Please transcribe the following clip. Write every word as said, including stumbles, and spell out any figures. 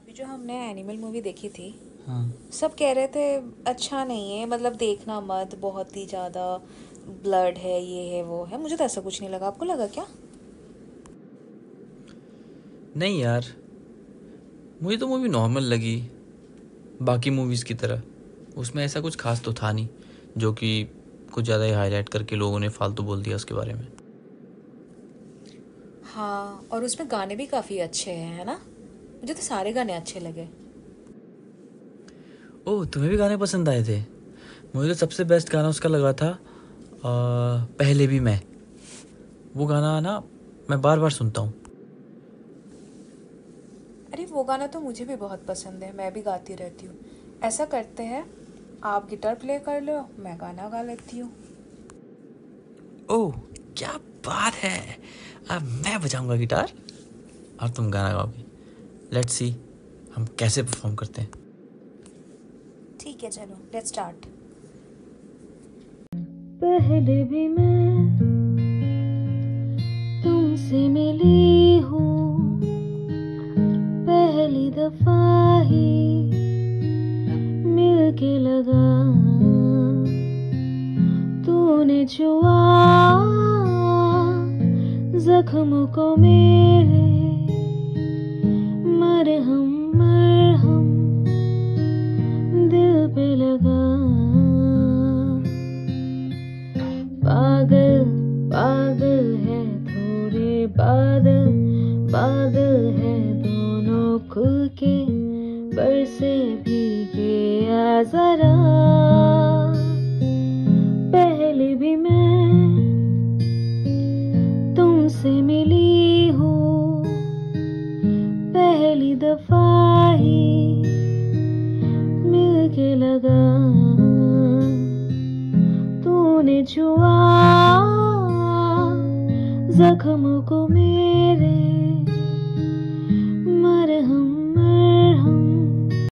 अभी जो हमने एनिमल मूवी देखी थी, हाँ। सब कह रहे थे अच्छा नहीं है, मतलब देखना मत, बहुत ही ज़्यादा ब्लड है, ये है वो है। मुझे तो ऐसा कुछ नहीं लगा, आपको लगा क्या? नहीं यार, मुझे तो मूवी नॉर्मल लगी, बाकी मूवीज़ की तरह। उसमें ऐसा कुछ खास तो था नहीं जो कि कुछ ज़्यादा ही हाईलाइट करके लोगों ने फालतू बोल दिया उसके बारे में। हाँ, और उसमें गाने भी काफ़ी अच्छे हैं, है ना? मुझे तो सारे गाने अच्छे लगे। ओह, तुम्हें भी गाने पसंद आए थे? मुझे तो सबसे बेस्ट गाना उसका लगा था आ, पहले भी मैं। वो गाना ना मैं बार बार सुनता हूँ। अरे वो गाना तो मुझे भी बहुत पसंद है, मैं भी गाती रहती हूँ। ऐसा करते हैं, आप गिटार प्ले कर लो, मैं गाना गा लेती हूँ। ओह, क्या बात है! अब मैं बजाऊंगा गिटार और तुम गाना गाओगे। लेट्स सी हम कैसे परफॉर्म करते हैं। ठीक है, चलो लेट्स स्टार्ट। पहले भी मैं तुमसे मिली हूँ, पहली दफा ही मिलके लगा, तूने छुआ जख्म को मेरे, मरहम मरहम दिल पे लगा। पागल पागल है थोड़े बादल, बादल है दोनों खुल के, बरसे भीगे आ जरा। पहले भी मैं तुमसे मिली हूँ, पहली दफा ही मिलके लगा, तूने छुआ जख्म को मेरे,